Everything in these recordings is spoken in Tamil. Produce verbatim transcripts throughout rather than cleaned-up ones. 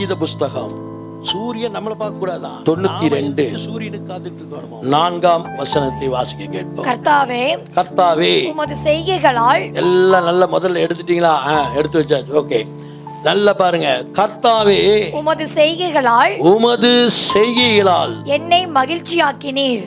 சங்கீத புஸ்தகம், சூரியன் நம்மளை பார்க்க கூடாதா? தொண்ணூத்தி ரெண்டு சூரியனுக்கு காத்துட்டு இருக்கணும். நான்காம் வசனத்தை வாசிக்க கேட்போம். கர்த்தாவே கர்த்தாவே உமது செய்கைகளால் எல்லாம் நல்ல முதல்ல எடுத்துட்டீங்களா? எடுத்து வச்சாச்சு. ஓகே, நல்ல பாருங்க. கர்த்தாவே உமது செய்கைகளால் உமது செய்கைகளால் என்னை மகிழ்ச்சியாக்கினீர்.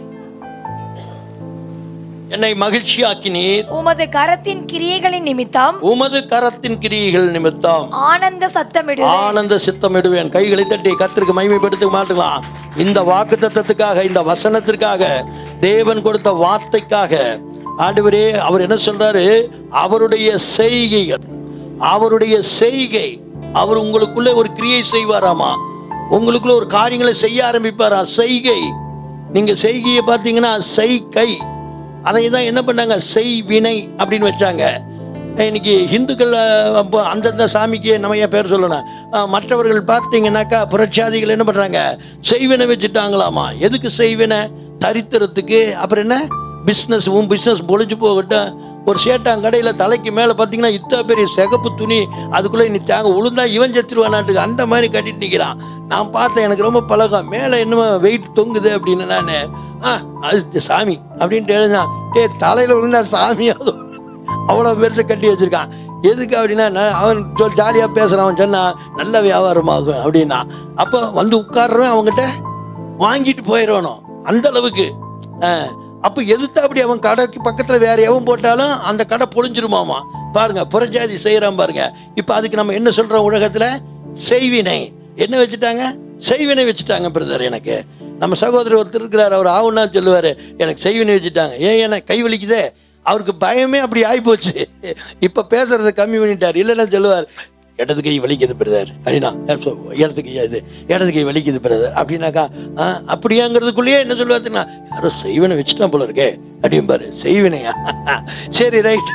என்னை மகிழ்ச்சியாக்கினீர். உமது கரத்தின் கிரியைகளின் நிமித்தம் உமது கரத்தின் கிரியைகள் நிமித்தம் ஆனந்த சத்தமிடு ஆனந்த சித்தமிடுவேன். கைகளை தட்டி கர்த்தருக்கு மகிமைப்படுத்த மாட்டலாம். இந்த வாக்குத்தத்தத்துக்காக, இந்த வசனத்திற்காக, தேவன் கொடுத்த வார்த்தைக்காக ஆண்டவரே, அவர் என்ன சொல்றாரு? அவருடைய செய்கைகள், அவருடைய செய்கை, அவர் உங்களுக்குள்ள ஒரு கிரியை செய்வாராமா, உங்களுக்குள்ள ஒரு காரியங்களை செய்ய ஆரம்பிப்பாரா. செய்கை, நீங்க செய்கையை பார்த்தீங்கன்னா செய்கை, அதை தான் என்ன பண்ணாங்க? செய்வினை அப்படின்னு வச்சாங்க. இன்னைக்கு ஹிந்துக்கள் அந்தந்த சாமிக்கு நம்ம ஏன் பேர் சொல்லணும். மற்றவர்கள் பார்த்தீங்கன்னாக்கா புரட்சாதிகள் என்ன பண்ணுறாங்க? செய்வினை வச்சுட்டாங்களாமா. எதுக்கு செய்வினை? தரித்திரத்துக்கு. அப்புறம் என்ன? பிஸ்னஸ். உன் பிஸ்னஸ் பொழிச்சு போகட்டும். ஒரு சேட்டாங்கடையில் தலைக்கு மேலே பார்த்தீங்கன்னா இத்தனை பெரிய சிகப்பு துணி, அதுக்குள்ளே நீ தேங்க உளுந்தா இவன் செத்துருவானாட்டுக்கு அந்த மாதிரி கட்டிட்டு நிற்கிறான். நான் பார்த்தேன், எனக்கு ரொம்ப பழகம். மேலே என்னமோ வெயிட் தொங்குது அப்படின்னு நான் ஆ அது சாமி அப்படின்ட்டு எழுதினான். டே, தலையில் விழுந்தா சாமியாவது அவ்வளோ பெருசை கட்டி வச்சுருக்கான். எதுக்கு அப்படின்னா, அவன் சொல் ஜாலியாக பேசுகிறான். அவன் சொன்னான் நல்ல வியாபாரமாகும் அப்படின்னா. அப்போ வந்து உட்கார்றவன் அவங்ககிட்ட வாங்கிட்டு போயிடணும் அந்த அளவுக்கு. அப்போ எதிர்த்து அப்படி அவன் கடைக்கு பக்கத்தில் வேற எவன் போட்டாலும் அந்த கடை பொழிஞ்சிருமாமா. பாருங்க, புறஜாதி செய்கிறான் பாருங்க. இப்போ அதுக்கு நம்ம என்ன சொல்கிறோம்? உலகத்தில் செய்வினை என்ன வச்சுட்டாங்க? செய்வினை வச்சுட்டாங்க பிரதர். எனக்கு நம்ம சகோதரர் ஒருத்தர் இருக்கிறார், அவர் ஆகுன்னா சொல்லுவார், எனக்கு செய்வினை வச்சுட்டாங்க. ஏன் என்ன கை வலிக்குதே? அவருக்கு பயமே அப்படி ஆகிப்போச்சு. இப்போ பேசுறதை கம்மி பண்ணிட்டார். இல்லைன்னா சொல்லுவார், இடது கை வலிக்குது பிரதர் அப்படின்னா, இடது கை இது இடது கை வலிக்குது பிரதர் அப்படின்னாக்கா, அப்படியாங்கிறதுக்குள்ளேயே என்ன சொல்லுவாருன்னா, யாரோ செய்வினை வச்சுட்டான் போல இருக்கே அப்படிம்பாரு. செய்வினையா? சரி, ரைட்.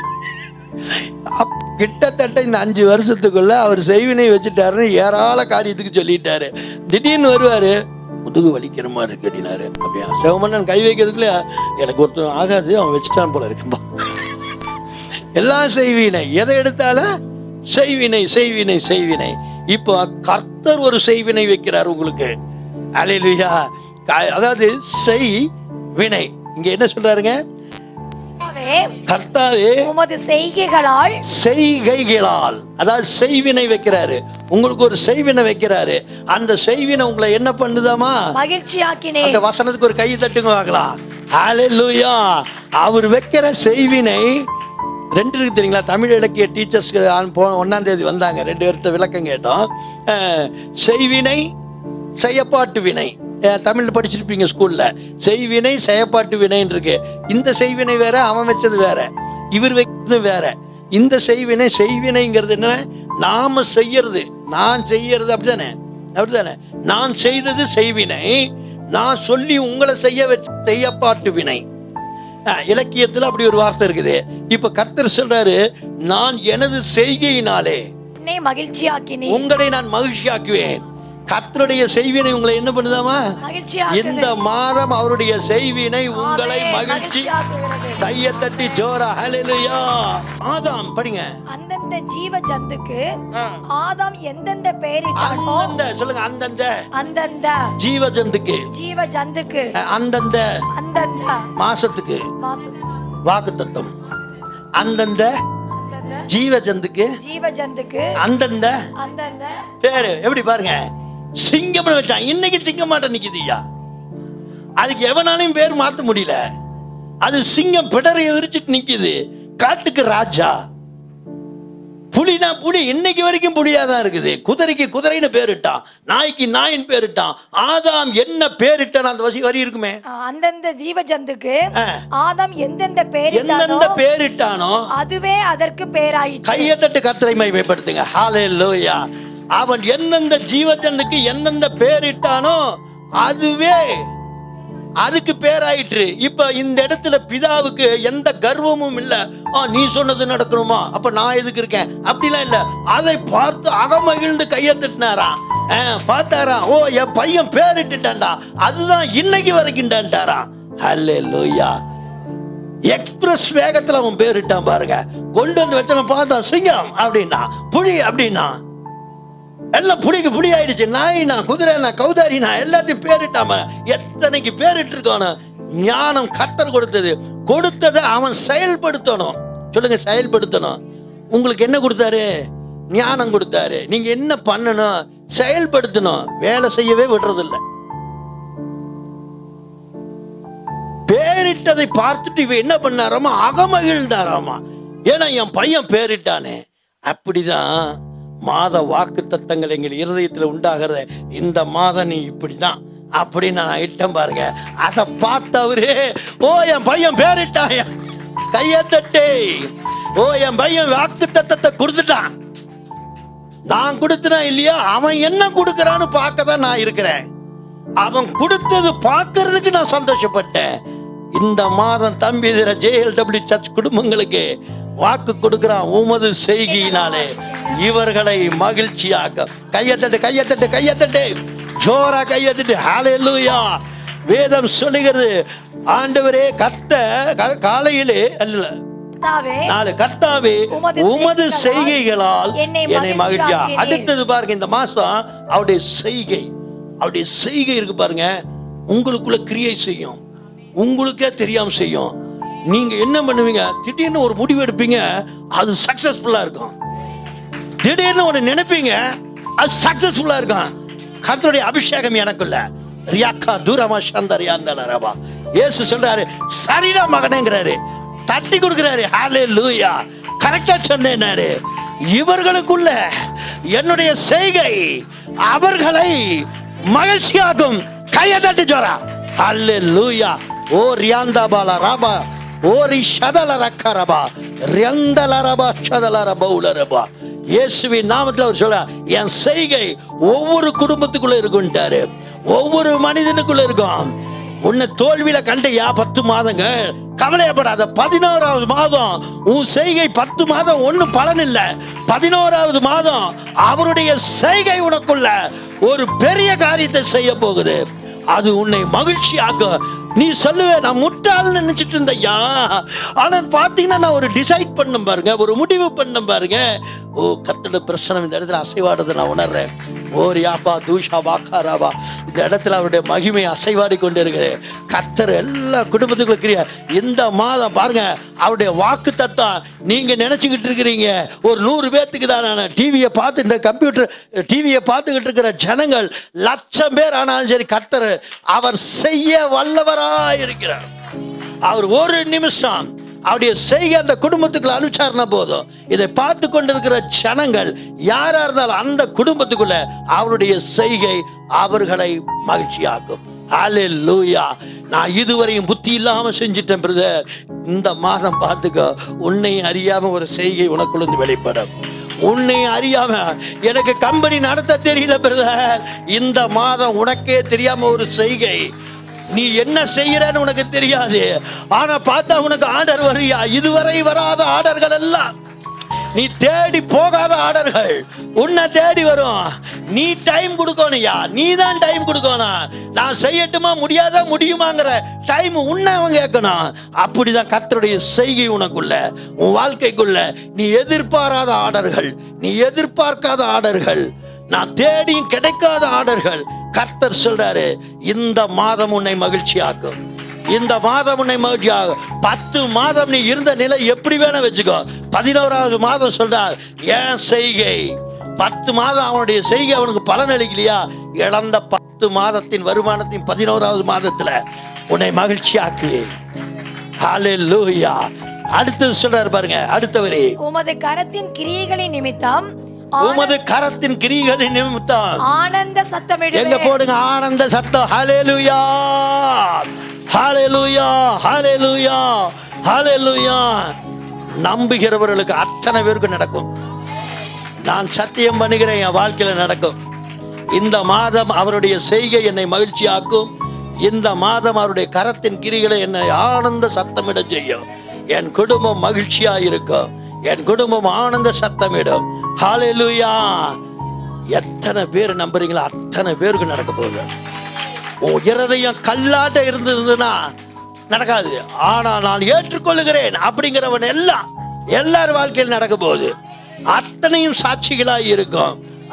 கிட்டத்தட்ட இந்த அஞ்சு வருஷத்துக்குள்ள அவர் செய்வினை வச்சுட்டாருன்னு ஏராள காரியத்துக்கு சொல்லிட்டாரு. திடீர்னு வருவாரு, முதுகு வலிக்கிற மாதிரி இருக்கு அப்படின்னாரு. அப்படியா? சிவமன்னன் கை வைக்கிறதுக்குள்ள எனக்கு ஒருத்தர் ஆகாது, அவன் வச்சுட்டான் போல இருக்கும்பா. எல்லாம் செய்வினை, எதை எடுத்தாலும் செய்வினை செய்வினை செய்வினை. இப்போ கர்த்தர் ஒரு செய்வினை வைக்கிறார் உங்களுக்கு. அல்லேலூயா. அதாவது செய்வினை. இங்க என்ன சொல்றாருங்க? கர்த்தாவே உமது செய்கைகளால் செய்கைகளால், அதாவது செய்வினை வைக்கிறாரு. உங்களுக்கு ஒரு செய்வினை வைக்கிறாரு. அந்த செய்வினை உங்களை என்ன பண்ணுதாமா? மகிழ்ச்சியாக்கினே. அந்த வசனத்துக்கு ஒரு கை தட்டுங்க பார்க்கலாம். ஹல்லேலூயா. அவர் வைக்கிற செய்வினை ரெண்டு இருக்கு தெரியுங்களா? தமிழ் இலக்கிய டீச்சர்ஸ்க்கு ஒன்னாம் தேதி வந்தாங்க, ரெண்டு பேர்கிட்ட விளக்கம் கேட்டோம். செய்வினை, செயப்பாட்டு வினை. தமிழ்ல படிச்சிருப்பீங்க ஸ்கூல்ல. செய்வினை, செயப்பாட்டு வினைன்னு இருக்கு. இந்த செய்வினை வேற, அவன் வச்சது வேற, இவர் வைக்கிறது வேற. இந்த செய்வினை, செய்வினைங்கிறது என்ன? நாம செய்யறது, நான் செய்யறது. அப்படித்தானே? அப்படித்தானே? நான் செய்தது செய்வினை, நான் சொல்லி உங்களை செய்ய வச்ச செய்யப்பாட்டு வினை. இலக்கியத்துல அப்படி ஒரு வார்த்தை இருக்குது. இப்ப கர்த்தர் சொல்றாரு, நான் எனது செய்கையினாலே மகிழ்ச்சியாக்கினேன், உங்களை நான் மகிழ்ச்சியாக்குவேன். கர்த்தருடைய செய்வினை உங்களை என்ன பண்ணுதாமா? இந்த மாதம் அவருடைய செய்வினை உங்களை மகிழ்ச்சி. கையை தட்டி ஜோரா ஹல்லேலூயா. ஆதாம் படிங்க. அந்தந்த ஜீவ ஜந்துக்கு ஆதாம் எந்தெந்த பெயரிட்டானோ, அந்த சொல்லுங்க, அந்தந்த அந்தந்த ஜீவ ஜந்துக்கு ஜீவ ஜந்துக்கு அந்தந்த அந்தந்த மாசத்துக்கு வாக்குத்தத்தம். அந்தந்த ஜீவ ஜந்துக்கு ஜீவ ஜந்துக்கு அந்தந்த அந்தந்த பேரு. எப்படி பாருங்க, சிங்கம் வச்சான். இன்னைக்கு சிங்கம் மாட்டம் நிக்குதுயா. அதுக்கு எவனாலையும் பேர் மாத்த முடியல. அது சிங்கம் பிடரைய விரிச்சிட்டு நிக்குது. காட்டுக்கு ராஜா. புலினா புலி, இன்னைக்கு வரைக்கும் புலியாதான் இருக்குது. குதிரைக்கு குதிரைன்னு பேரிட்டான், நாய்க்கு நாயின் பேரிட்டான். ஆதாம் என்ன பேரிட்டான்? அந்த வசி வரி இருக்குமே, அந்தந்த ஜீவ ஜந்துக்கு ஆதாம் எந்தெந்த எந்தெந்த பேரிட்டானோ அதுவே அதற்கு பேராயிற்று. கையை தட்டு கர்த்தரை மகிமைப்படுத்துங்க. ஹல்லேலூயா. அவன் எந்தெந்த ஜீவஜந்துக்கு எந்தெந்த பேரிட்டானோ அதுவே அதுக்கு பேராயிற்று. இப்ப இந்த இடத்துல பிதாவுக்கு எந்த கர்வமும் இல்ல. நீ சொன்னது நடக்கணுமா, அப்ப நான் எதுக்கு இருக்கேன் அப்படிலாம் இல்ல. அதை பார்த்து அகமகிழ்ந்து கையை தட்டினாராம். பார்த்தாராம், ஓ என் பையன் பேரிட்டுட்டான்டா, அதுதான் இன்னைக்கு வரைக்கும்டான்டாராம். ஹல்லேலூயா. எக்ஸ்பிரஸ் வேகத்துல அவன் பேரிட்டான் பாருங்க. கொண்டு வந்து வச்சவன் பார்த்தா சிங்கம் அப்படின்னா, புலி அப்படின்னா. எல்லாம் புளிக்கு புளி ஆயிடுச்சு. நாய் நான், குதிரை நான், கௌதாரி நான், எல்லாத்தையும் பேரிட்டாம எத்தனைக்கு பேரிட்டு இருக்கானோ. ஞானம் கர்த்தர் கொடுத்தது. கொடுத்ததை அவன் செயல்படுத்தணும். சொல்லுங்க, செயல்படுத்தணும். உங்களுக்கு என்ன கொடுத்தாரு? ஞானம் கொடுத்தாரு. நீங்க என்ன பண்ணணும்? செயல்படுத்தணும். வேலை செய்யவே விடுறதில்லை. பேரிட்டதை பார்த்துட்டு இவ என்ன பண்ணாராமா? அகமகிழ்ந்தாராமா. ஏன்னா என் பையன் பேரிட்டானே. அப்படிதான் மாத வாக்கு தத்தங்கள் எங்கள் இருதயத்தில் உண்டாகிறத. இந்த மாதம் நீ இப்படிதான் அப்படின்னு நான் இட்டம் பாருங்க. அதை பார்த்தவரு, ஓ என் பையன் பேரிட்டான், கையத்தட்டே, ஓ என் பையன் வாக்கு தத்தத்தை கொடுத்துட்டான். நான் கொடுத்தனா இல்லையா, அவன் என்ன கொடுக்கறான்னு பார்க்க தான் நான் இருக்கிறேன். அவன் கொடுத்தது பார்க்கறதுக்கு நான் சந்தோஷப்பட்டேன். இந்த மாதம் தம்பி ஜேஎல்டபிள்யூ சர்ச் குடும்பங்களுக்கு வாக்கு கொடுக்கிறான். உமது செய்கையினாலே இவர்களை மகிழ்ச்சியாக்க. கையத்தட்டு, கையத்தட்டு, கையத்தட்டு, ஜோரா கையத்தட்டு. ஹல்லேலூயா. வேதம் சொல்லுகிறது, ஆண்டவரே கத்த காலையிலே அல்ல நாலு கர்த்தாவே உமது செய்கைகளால் என்னை மகிழ்ச்சியா. அடுத்தது பாருங்க, இந்த மாசம் அவருடைய செய்கை, அவருடைய செய்கை இருக்கு பாருங்க, உங்களுக்குள்ள கிரியை செய்யும், உங்களுக்கே தெரியாம செய்யும். நீங்க என்ன பண்ணுவீங்க? திடீர்னு ஒரு முடிவு எடுப்பீங்க, அது சக்சஸ்ஃபுல்லா இருக்கும். திடீர்னு ஒன்று நினைப்பீங்க, அது சக்சஸ்ஃபுல்லா இருக்கும். கர்த்தருடைய அபிஷேகம் எனக்குள்ள ரியாக்கா தூரமா சந்தரியாந்தலரபா. இயேசு சொல்றாரு, சரிடா மகனேங்கிறாரு, தட்டி கொடுக்கிறாரு. ஹல்லேலூயா. கரெக்டா சொன்னேனாரு. இவர்களுக்குள்ள என்னுடைய செய்கை அவர்களை மகிழ்ச்சியாகும். கையை தட்டி ஜோரா. ஹல்லேலூயா. ஓ ரியாந்தாபாலா ராபா, ஓ ரிஷதல ரக்கரபா, ரியந்தலரபா ஷதலரபா உலரபா. இயேசுவின் நாமத்தில் அவர் சொல்றார், என் செய்கை ஒவ்வொரு குடும்பத்துக்குள்ள இருக்குன்ட்டாரு, ஒவ்வொரு மனிதனுக்குள்ள இருக்கும். உன்னை தோல்வியில கண்டையா பத்து மாதங்க, கவலையப்படாத. பதினோராவது மாதம் உன் செய்கை, பத்து மாதம் ஒன்னும் பலன் இல்லை. பதினோராவது மாதம் அவருடைய செய்கை உனக்குள்ள ஒரு பெரிய காரியத்தை செய்ய போகுது. அது உன்னை மகிழ்ச்சியாக்கும். நீ சொல்லுவே, நான் முட்டாள்னு நினைச்சிட்டு இருந்தையா, ஆனா பாத்தீங்கன்னா நான் ஒரு டிசைட் பண்ண பாருங்க, ஒரு முடிவு பண்ண பாருங்க. ஓ கர்த்தருடைய பிரசன்னம் இந்த இடத்துல அசைவாடுறதை நான் உணர்றேன். ஓர் யாப்பா தூஷா வாக்காராபா, இந்த இடத்துல அவருடைய மகிமை அசைவாடி கொண்டு இருக்கிறேன். கர்த்தர் எல்லா குடும்பத்துக்குள்ள இருக்கிற இந்த மாதம் பாருங்க, அவருடைய வாக்கு தத்தம் நீங்க நினைச்சுக்கிட்டு இருக்கிறீங்க ஒரு நூறு பேர்த்துக்கு தான். நான் டிவியை பார்த்து, இந்த கம்ப்யூட்டர் டிவியை பார்த்துக்கிட்டு இருக்கிற ஜனங்கள் லட்சம் பேர் ஆனாலும் சரி, கர்த்தர் அவர் செய்ய வல்லவரா இருக்கிறார். அவர் ஒரு நிமிஷம் அவருடைய செய்கை அந்த குடும்பத்துக்குள்ள அனுச்சாரண போதும், இதை பார்த்து கொண்டிருக்கிற ஜனங்கள் யாரா இருந்தாலும் அந்த குடும்பத்துக்குள்ள அவருடைய செய்கை அவர்களை மகிழ்ச்சியாக்கும். ஹல்லேலூயா. நான் இதுவரையும் புத்தி இல்லாம செஞ்சிட்டேன் பிரதர், இந்த மாதம் பார்த்துக்கோ, உன்னை அறியாம ஒரு செய்கை உனக்குள்ள வெளிப்படும். உன்னை அறியாம எனக்கு கம்பெனி நடத்த தெரியல பிரதர், இந்த மாதம் உனக்கே தெரியாம ஒரு செய்கை, நீ என்ன செய்யறன்னு உனக்கு தெரியாது, ஆனா பார்த்தா உனக்கு ஆர்டர் வரியா. இதுவரை வராத ஆர்டர்கள் எல்லாம், நீ தேடி போகாத ஆர்டர்கள் உன்னை தேடி வரும். நீ டைம் கொடுக்கணும்யா, நீ தான் டைம் கொடுக்கணும். நான் செய்யட்டுமா, முடியாதா, முடியுமாங்கிற டைம் உன்னை அவன் கேட்கணும். அப்படிதான் கர்த்தருடைய செய்கை உனக்குள்ள, உன் வாழ்க்கைக்குள்ள நீ எதிர்பாராத ஆர்டர்கள், நீ எதிர்பார்க்காத ஆர்டர்கள், நான் தேடியும் கிடைக்காத ஆர்டர்கள். கர்த்தர் சொல்றாரு, இந்த மாதம் உன்னை மகிழ்ச்சியாக்கும், இந்த மாதம் உன்னை மகிழ்ச்சியாகும். பத்து மாதம் நீ இருந்த நிலை எப்படி வேணா வச்சுக்கோ, பதினோராவது மாதம் சொல்றார், ஏன் செய்கை பத்து மாதம் அவனுடைய செய்கை அவனுக்கு பலன் அளிக்கலையா, இழந்த பத்து மாதத்தின் வருமானத்தின் பதினோராவது மாதத்துல உன்னை மகிழ்ச்சியாக்குவேன். ஹல்லேலூயா. அடுத்தது சொல்றாரு பாருங்க, அடுத்தவரே, உமது கரத்தின் கிரியைகளின் நிமித்தம், உமது கரத்தின் கிரியைகளின் நிமித்தம் ஆனந்த சத்தமிடுவேன். எங்க போடுங்க, ஆனந்த சத்தம். ஹல்லேலூயா, ஹல்லேலூயா, ஹல்லேலூயா, ஹல்லேலூயா. நம்புகிறவர்களுக்கு அத்தனை பேருக்கு நடக்கும். நான் சத்தியம் பண்ணுகிறேன், என் வாழ்க்கையில நடக்கும். இந்த மாதம் அவருடைய செய்கை என்னை மகிழ்ச்சியாக்கும். இந்த மாதம் அவருடைய கரத்தின் கிரிகளை என்னை ஆனந்த சத்தமிட செய்யும். என் குடும்பம் மகிழ்ச்சியா இருக்கும், என் குடும்பம் ஆனந்த சத்தமிடும். ஹல்லேலூயா. எத்தனை பேர் நம்புறீங்களோ அத்தனை பேருக்கு நடக்க போகுது. உன் இருதயம் கல்லாட்ட இருந்ததுன்னா நடக்காது, ஆனா நான் ஏற்றுக்கொள்ளுகிறேன் அப்படிங்கிறவன் எல்லாம் எல்லார் வாழ்க்கையில் நடக்க போகுது. அத்தனையும் சாட்சிகளாய் இருக்கும்.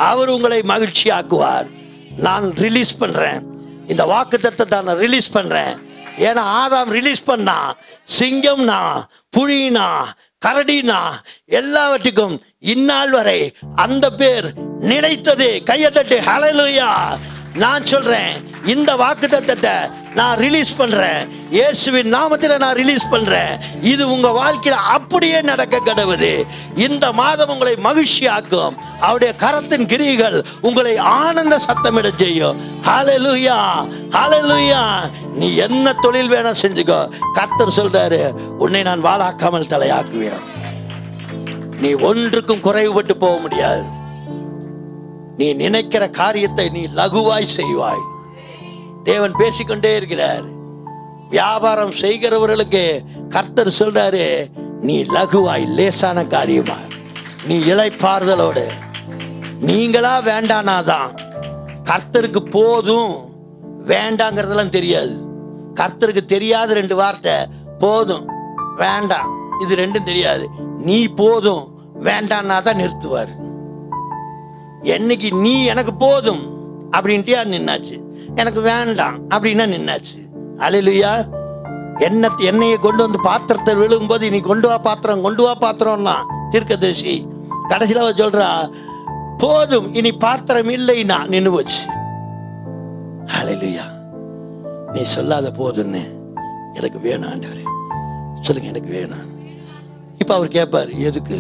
அவர் உங்களை மகிழ்ச்சி ஆக்குவார். நான் ரிலீஸ் பண்றேன், இந்த வாக்குத்தத்தத்தை நான் ரிலீஸ் பண்றேன். ஏன்னா ஆதாம் ரிலீஸ் பண்ணா சிங்கம்னா புலினா கரடினா எல்லாவற்றுக்கும் இந்நாள் வரை அந்த பேர் நினைத்தது. கையை தட்டி ஹல்லேலூயா. நான் சொல்றேன், இந்த வாக்குத்தத்தத்தை நான் ரிலீஸ் பண்றேன், இயேசுவின் நாமத்தில் நான் ரிலீஸ் பண்றேன். இது உங்க வாழ்க்கையில அப்படியே நடக்க கடவுது. இந்த மாதம் உங்களை மகிழ்ச்சி ஆக்கும். அவருடைய கரத்தின் கிரியைகள் உங்களை ஆனந்த சத்தமிட செய்யும். ஹல்லேலூயா, ஹல்லேலூயா. நீ என்ன தொழில் வேணா செஞ்சுக்கோ. கர்த்தர் சொல்றாரு, உன்னை நான் வாளாக்காமல் தலையாக்குவேன். நீ ஒன்றுக்கும் குறைவுபட்டு போக முடியாது. நீ நினைக்கிற காரியத்தை நீ லகுவாய் செய்வாய். தேவன் பேசிக்கொண்டே இருக்கிறார். வியாபாரம் செய்கிறவர்களுக்கு கர்த்தர் சொல்றாரு, நீ லகுவாய், லேசான காரியமா, நீ இளைப்பாறுதலோடு. நீங்களா வேண்டானாதான். கர்த்தருக்கு போதும் வேண்டாங்கிறதெல்லாம் தெரியாது. கர்த்தருக்கு தெரியாத ரெண்டு வார்த்தை, போதும் வேண்டாம், இது ரெண்டும் தெரியாது. நீ போதும் வேண்டான்னா தான் நிறுத்துவார். என்னைக்கு நீ எனக்கு போதும் அப்படின்ட்டு நின்னாச்சு, எனக்கு வேண்டாம் அப்படின்னா நின்னாச்சு. அல்லேலூயா. என்ன எண்ணெயை கொண்டு வந்து பாத்திரத்தை விழுங்கும்போது நீ கொண்டு வா பாத்திரம், கொண்டு வா பாத்திரம்னா தீர்க்கதரிசி கடைசியில் அவ சொல்றா, போதும் இனி பாத்திரம் இல்லைன்னா நின்று போச்சு. அல்லேலூயா. நீ சொல்லாத போதுன்னு, எனக்கு வேணாம் ஆண்டவரே, சொல்லுங்க எனக்கு வேணாம். இப்ப அவர் கேட்பார், எதுக்கு?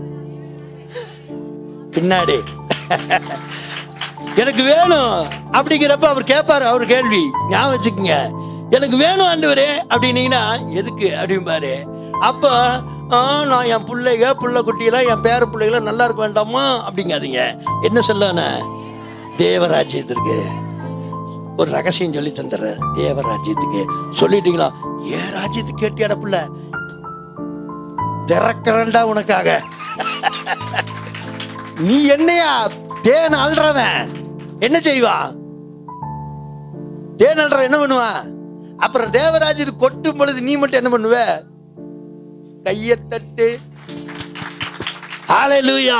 பின்னாடி எனக்கு வேணும் அப்படிங்கிறப்ப அவர் கேட்பாரு. அவர் கேள்வி ஞாபகம் வச்சுக்கோங்க, எனக்கு வேணும் ஆண்டவரே அப்படின்னீங்கன்னா எதுக்கு அப்படிம்பாரு. அப்ப நான் என் பிள்ளைங்க பிள்ளை குட்டியெல்லாம் என் பேர பிள்ளைகளாம் நல்லா இருக்க வேண்டாமா அப்படிங்காதீங்க. என்ன சொல்லன, தேவராஜ்யத்திற்கு ஒரு ரகசியம் சொல்லி தந்துடுறேன். தேவராஜ்யத்துக்கு சொல்லிட்டீங்களா, ஏன் ராஜ்யத்துக்கு கேட்டியாட பிள்ளை, திறக்கிறண்டா உனக்காக. நீ என்னையா தேன் அல்றவன் என்ன செய்வா? தேன் அல்றவன் என்ன பண்ணுவான்? அப்புறம் தேவராஜ்யத்துக்கு கொட்டும் பொழுது நீ மட்டும் என்ன பண்ணுவ? கையை தட்டு. ஹல்லேலூயா.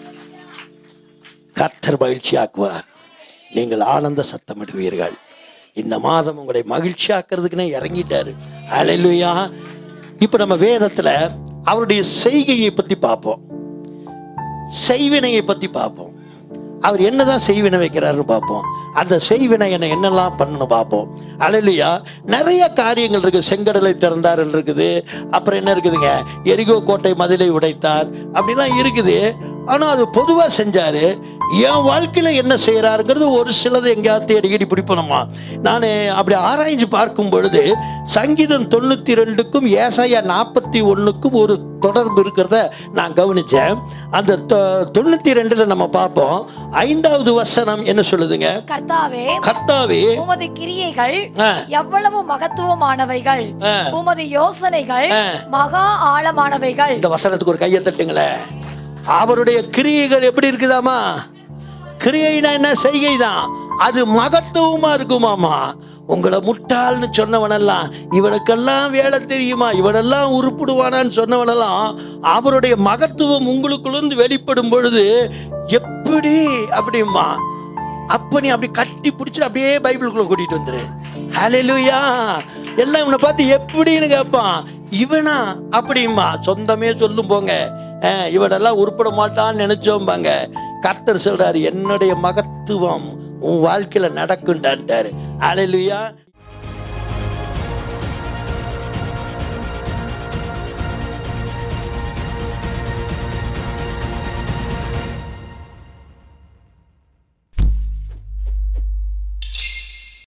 கர்த்தர் மகிழ்ச்சி ஆக்குவார். நீங்கள் ஆனந்த சத்தமிடுவீர்கள். இந்த மாதம் உங்களை மகிழ்ச்சி ஆக்குறதுக்குன்னே இறங்கிட்டாரு. ஹல்லேலூயா. இப்ப நம்ம வேதத்துல அவருடைய செய்கையை பத்தி பார்ப்போம், செய்வினையை பத்தி பார்ப்போம். அவர் என்னதான் செய்வினை வைக்கிறாருன்னு பார்ப்போம். அந்த செய்வினை என்ன என்னெல்லாம் பண்ணணும் பார்ப்போம். அல்லேலூயா. நிறைய காரியங்கள் இருக்கு. செங்கடலை திறந்தார் இருக்குது, அப்புறம் என்ன இருக்குதுங்க, எரிகோ கோட்டை மதிலை உடைத்தார் அப்படிலாம் இருக்குது. ஆனா அது பொதுவா செஞ்சாரு. என் வாழ்க்கையில என்ன செய்யறாருங்கிறது ஒரு சிலது எங்கேயாவது தேடி பிடிப்பணுமா. நான் அப்படி ஆராய்ஞ்சு பார்க்கும் பொழுது சங்கீதம் தொண்ணூத்தி ரெண்டுக்கும் ஏசாயா நாற்பத்தி ஒண்ணுக்கும் ஒரு தொடர்பு இருக்கிறத நான் கவனிச்சேன். அந்த தொண்ணூத்தி ரெண்டுல நம்ம பார்ப்போம். ஐந்தாவது வசனம் என்ன சொல்லுதுங்க? கர்த்தாவே கர்த்தாவே உமது கிரியைகள் எவ்வளவு மகத்துவமானவைகள், உமது யோசனைகள் மகா ஆழமானவைகள். இந்த வசனத்துக்கு ஒரு கையை தட்டுங்களே. அவருடைய கிரியைகள் எப்படி இருக்குதாமா? கிரியைனா என்ன? செய்கை தான். அது மகத்துவமா இருக்குமாமா. உங்களை முட்டாள்னு சொன்னவனெல்லாம், இவனுக்கெல்லாம் வேலை தெரியுமா, இவனெல்லாம் உருப்பிடுவானான்னு சொன்னவனெல்லாம், அவருடைய மகத்துவம் உங்களுக்குள்ள வெளிப்படும் பொழுது எப்படி அப்படிமா, அப்ப நீ அப்படி கட்டி பிடிச்சி அப்படியே பைபிளுக்குள்ள கூட்டிட்டு வந்துரு. ஹல்லேலூயா. எல்லாம் இவனை பார்த்து எப்படின்னு கேட்பான். இவனா அப்படிமா, சொந்தமே சொல்லும் போங்க, இவனெல்லாம் உருப்பட மாட்டான்னு நினைச்சோம்பாங்க. கர்த்தர் சொல்றாரு, என்னுடைய மகத்துவம் உன் வாழ்க்கையில நடக்குண்டான்ட்டாரு. ஹல்லேலூயா.